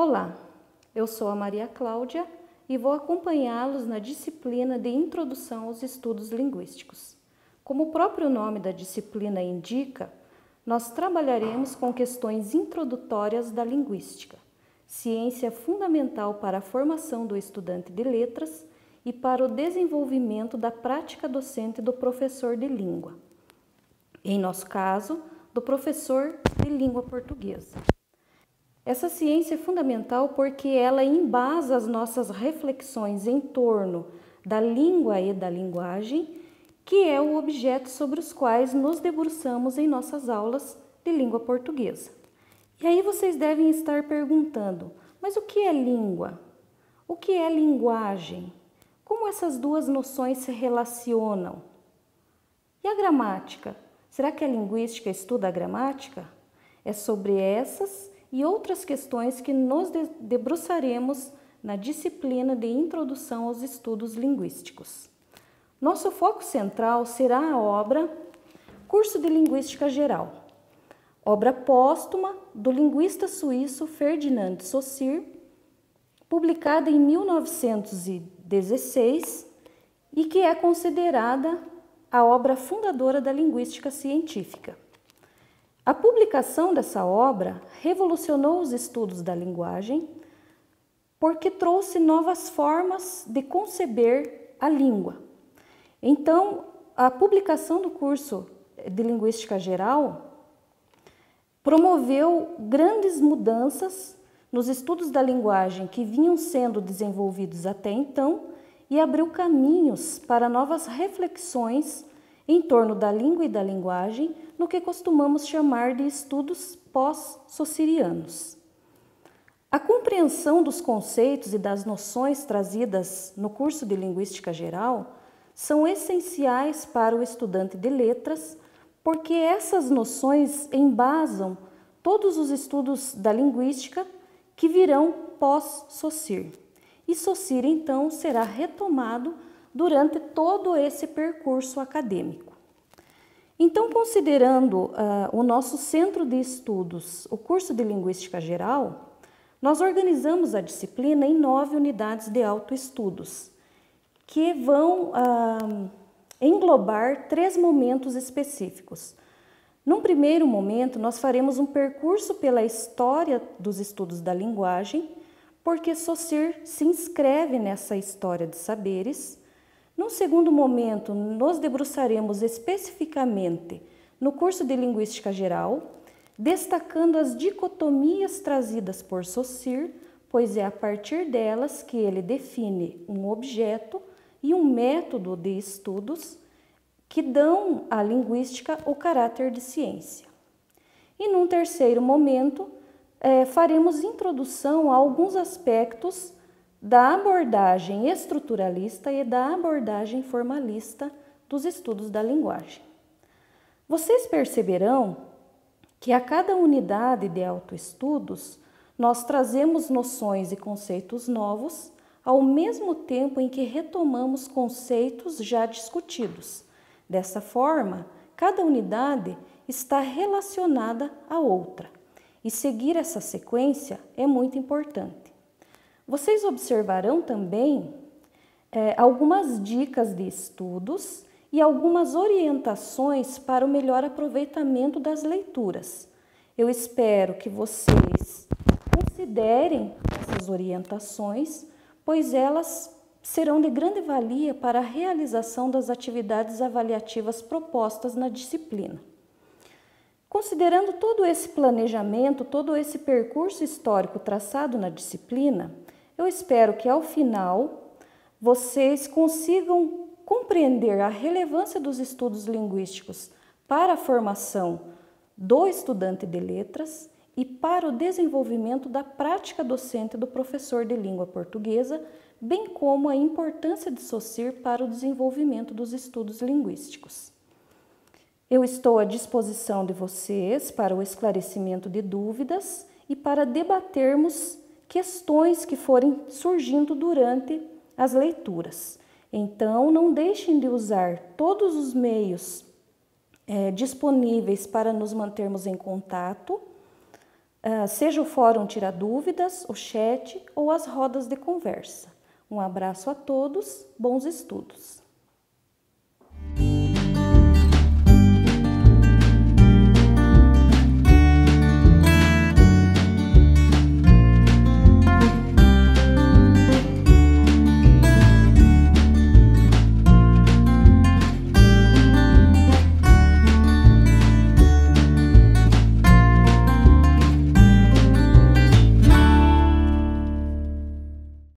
Olá, eu sou a Maria Cláudia e vou acompanhá-los na disciplina de Introdução aos Estudos Linguísticos. Como o próprio nome da disciplina indica, nós trabalharemos com questões introdutórias da linguística, ciência fundamental para a formação do estudante de letras e para o desenvolvimento da prática docente do professor de língua. Em nosso caso, do professor de língua portuguesa. Essa ciência é fundamental porque ela embasa as nossas reflexões em torno da língua e da linguagem, que é o objeto sobre os quais nos debruçamos em nossas aulas de língua portuguesa. E aí vocês devem estar perguntando, mas o que é língua? O que é linguagem? Como essas duas noções se relacionam? E a gramática? Será que a linguística estuda a gramática? É sobre essas e outras questões que nos debruçaremos na disciplina de Introdução aos Estudos Linguísticos. Nosso foco central será a obra Curso de Linguística Geral, obra póstuma do linguista suíço Ferdinand de Saussure, publicada em 1916 e que é considerada a obra fundadora da linguística científica. A publicação dessa obra revolucionou os estudos da linguagem porque trouxe novas formas de conceber a língua. Então, a publicação do curso de Linguística Geral promoveu grandes mudanças nos estudos da linguagem que vinham sendo desenvolvidos até então e abriu caminhos para novas reflexões em torno da língua e da linguagem, no que costumamos chamar de estudos pós-saussurianos. A compreensão dos conceitos e das noções trazidas no curso de Linguística Geral são essenciais para o estudante de letras, porque essas noções embasam todos os estudos da linguística que virão pós-Saussure. E Saussure, então, será retomado durante todo esse percurso acadêmico. Então, considerando o nosso centro de estudos, o curso de Linguística Geral, nós organizamos a disciplina em 9 unidades de autoestudos, que vão englobar 3 momentos específicos. Num primeiro momento, nós faremos um percurso pela história dos estudos da linguagem, porque Saussure se inscreve nessa história de saberes. Num segundo momento, nos debruçaremos especificamente no curso de Linguística Geral, destacando as dicotomias trazidas por Saussure, pois é a partir delas que ele define um objeto e um método de estudos que dão à linguística o caráter de ciência. E num terceiro momento, faremos introdução a alguns aspectos da abordagem estruturalista e da abordagem formalista dos estudos da linguagem. Vocês perceberão que a cada unidade de autoestudos nós trazemos noções e conceitos novos, ao mesmo tempo em que retomamos conceitos já discutidos. Dessa forma, cada unidade está relacionada à outra, e seguir essa sequência é muito importante. Vocês observarão também algumas dicas de estudos e algumas orientações para o melhor aproveitamento das leituras. Eu espero que vocês considerem essas orientações, pois elas serão de grande valia para a realização das atividades avaliativas propostas na disciplina. Considerando todo esse planejamento, todo esse percurso histórico traçado na disciplina, eu espero que ao final vocês consigam compreender a relevância dos estudos linguísticos para a formação do estudante de letras e para o desenvolvimento da prática docente do professor de língua portuguesa, bem como a importância de Saussure para o desenvolvimento dos estudos linguísticos. Eu estou à disposição de vocês para o esclarecimento de dúvidas e para debatermos questões que forem surgindo durante as leituras. Então, não deixem de usar todos os meios disponíveis para nos mantermos em contato, seja o Fórum Tira Dúvidas, o chat ou as rodas de conversa. Um abraço a todos, bons estudos!